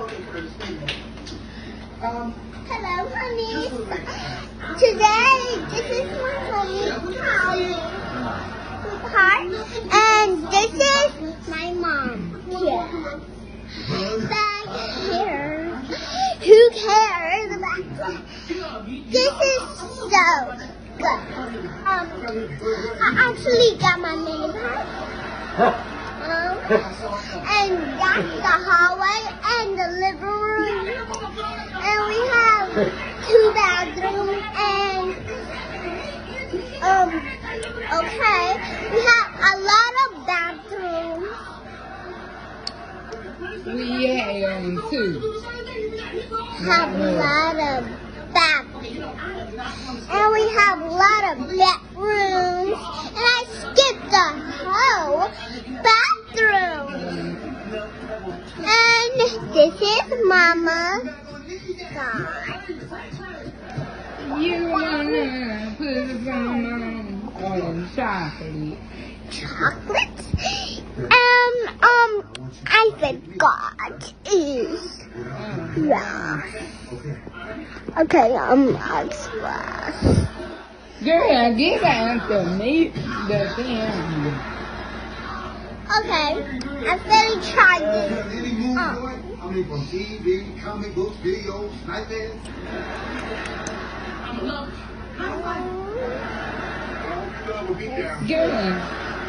Hello, honey. Today, this is my honey part, and this is my mom here. Back here. Who cares about that? This is so good. I actually got my mini pie. And that's the hallway and the living room. And we have 2 bathrooms and okay, we have a lot of bathrooms. We have 2. Have a lot of bathrooms. And we have a lot of bedrooms. And I skipped the whole bathroom. And this is Mama. You wanna put some on chocolate? Chocolate? I forgot. Yeah. Okay, express. Girl, get out the meat, the thing. Okay, I'm gonna try this. I mean, from TV, comic books, videos, nightmares. Girl.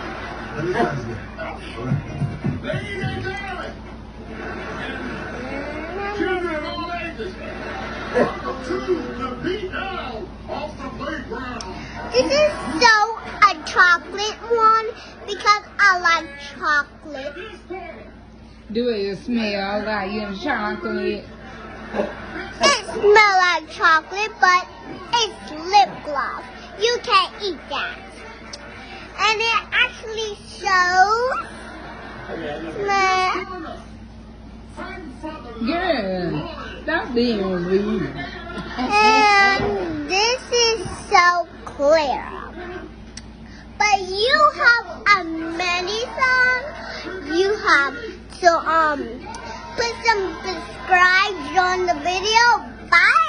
Ladies and gentlemen, children of all ages, welcome to the beatdown off the playground. This is so a chocolate one because I like chocolate. Do it smell like your chocolate? It smells like chocolate, but it's lip gloss. You can't eat that. And it actually shows Girl, stop being rude. and this is so clear. But you have a many song. You have to put some subscribes on the video. Bye.